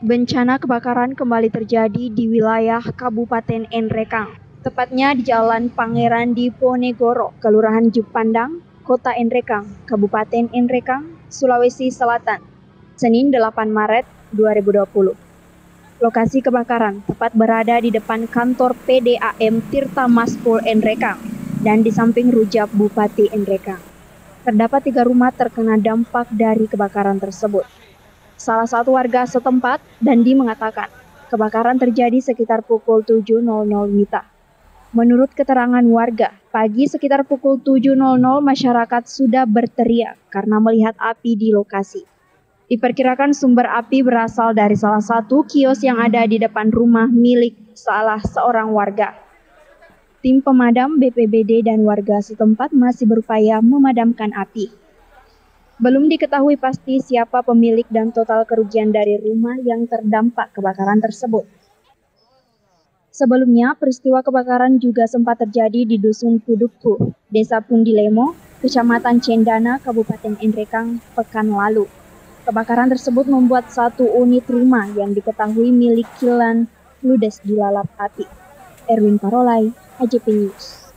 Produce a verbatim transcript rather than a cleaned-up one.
Bencana kebakaran kembali terjadi di wilayah Kabupaten Enrekang, tepatnya di Jalan Pangeran Diponegoro, Kelurahan Jepandang, Kota Enrekang, Kabupaten Enrekang, Sulawesi Selatan, Senin delapan Maret dua ribu dua puluh. Lokasi kebakaran tepat berada di depan kantor P D A M Tirta Maspur Enrekang dan di samping rujak Bupati Enrekang. Terdapat tiga rumah terkena dampak dari kebakaran tersebut. Salah satu warga setempat, Dandi, mengatakan kebakaran terjadi sekitar pukul tujuh nol nol W I B. Menurut keterangan warga, pagi sekitar pukul tujuh nol nol masyarakat sudah berteriak karena melihat api di lokasi. Diperkirakan sumber api berasal dari salah satu kios yang ada di depan rumah milik salah seorang warga. Tim pemadam B P B D dan warga setempat masih berupaya memadamkan api. Belum diketahui pasti siapa pemilik dan total kerugian dari rumah yang terdampak kebakaran tersebut. Sebelumnya, peristiwa kebakaran juga sempat terjadi di Dusun Pudukku, Desa Pundilemo, Kecamatan Cendana, Kabupaten Enrekang, pekan lalu. Kebakaran tersebut membuat satu unit rumah yang diketahui milik Kilan ludes dilalap api. Erwin Parolai, A J P News.